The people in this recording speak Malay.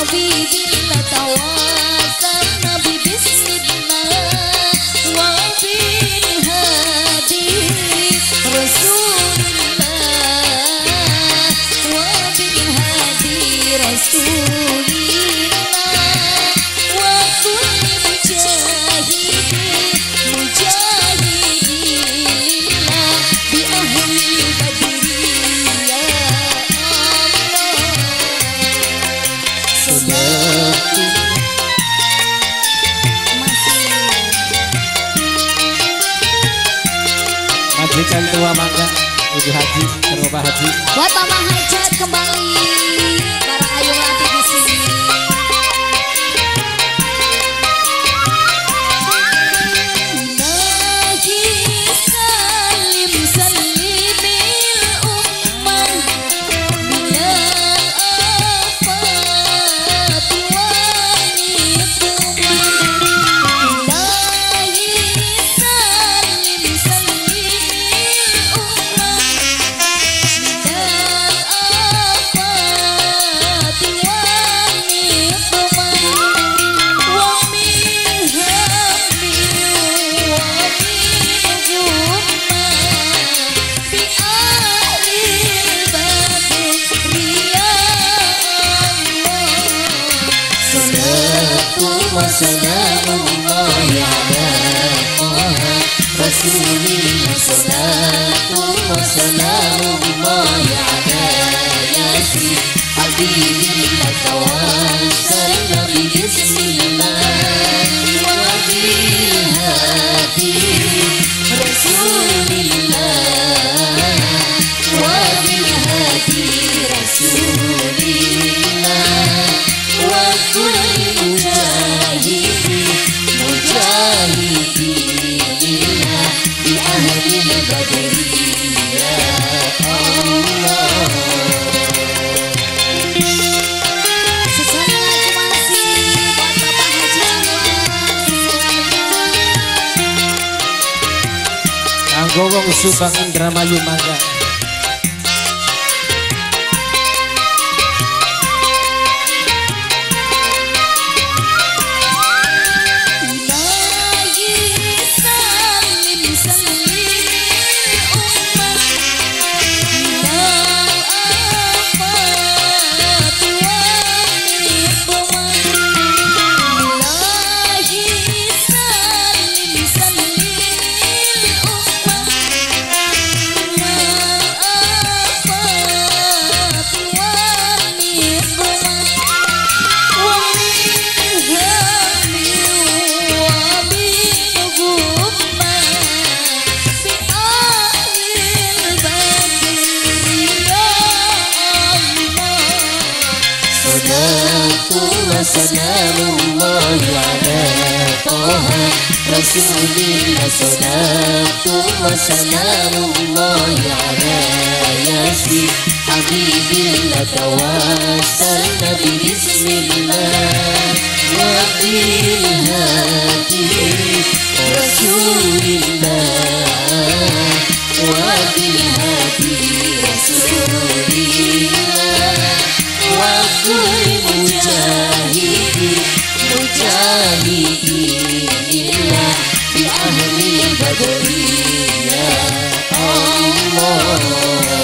Majikan tua mangga Ibu Haji, Bapak Haji. Buat Mama Hajat kembali para ayu latih di sini. Wassalamullahi ala Taha Rasulillah. Salatu wassalamullahi ala Yasin Habibillah. Tawassalna bi bismillah wa bil hadi Rasulillah wa bil hadi Rasulillah wa kulli Gowong Subang Indramayu mangga. Wassalamullahi ala Taha Rasulillah. Salatu wassalamullahi ala Yasin Habibillah. Tawassalna bi bismillah wa bil hadi Rasulillah wa bil hadi Rasulillah wa kulli mujahidillah bi ahli badri ya Allah.